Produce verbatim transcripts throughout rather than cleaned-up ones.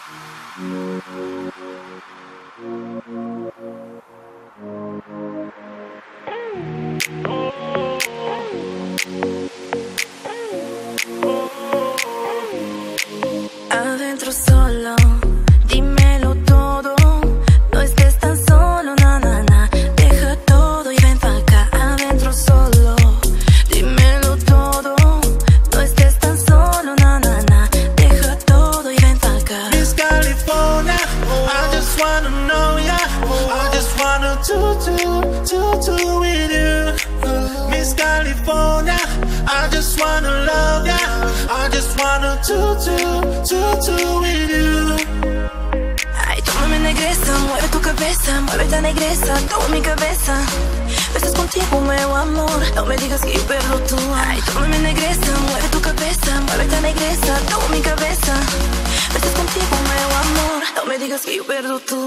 Adentro solo, dímelo todo. No estés tan solo, na na na. Deja todo y ven pa' acá. Adentro solo, dímelo todo. No estés tan solo, na na na. Deja todo y ven pa' acá. Miss California, I just wanna know ya. I just wanna do do do do with you. Miss California, I just wanna love ya. I just wanna do do do do with you. Ay, tómame negresa, mueve tu cabeza, muévete negresa, toma mi cabeza. Estás contigo, nuevo amor, no me digas que yo perdo tu. Ay, tómame negresa, mueve tu cabeza, muévete negresa, toma mi cabeza. Estás contigo, nuevo amor, no me digas que yo perdo tu.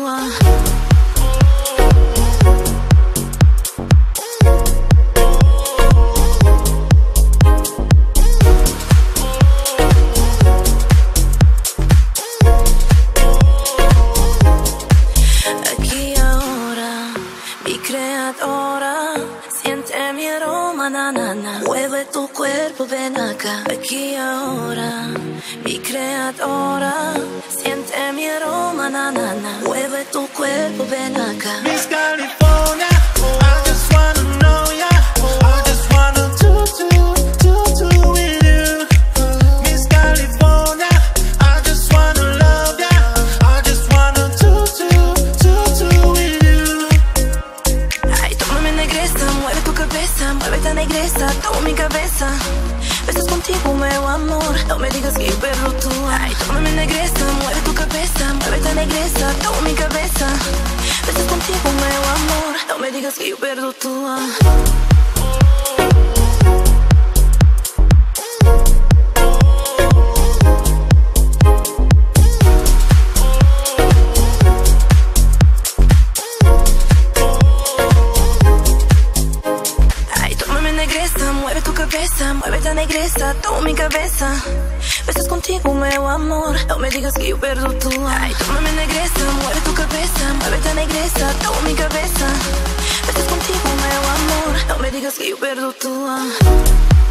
Siente mi aroma, na, na, na. Mueve tu cuerpo, ven acá. Aquí ahora, mi creadora. Siente mi aroma, na, na, na. Mueve tu cuerpo, ven acá. Miss California, I just wanna know ya. I just wanna do do do do with you. Miss California, I just wanna love ya. I just wanna do do do do with you. Ay, tómame negresa, mueve tu cabeza, muévete negresa, toma mi cabeza. Estás contigo, nuevo amor, no me digas que yo perdo tu. Ay, tómame negresa, mueve tu cabeza, muévete negresa, toma mi cabeza. Estás contigo, nuevo amor, no me digas que yo perdo tu. Mueve tu cabeza, muévete negresa, toma mi cabeza. Estás contigo, nuevo amor, no me digas que yo perdo tu. Ay, tómame negresa, mueve tu cabeza, muévete negresa, toma mi cabeza. Estás contigo, nuevo amor, no me digas que yo perdo tu.